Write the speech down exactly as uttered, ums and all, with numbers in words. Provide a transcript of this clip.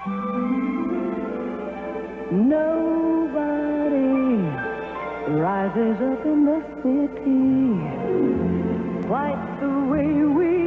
Nobody rises up in the city quite the way we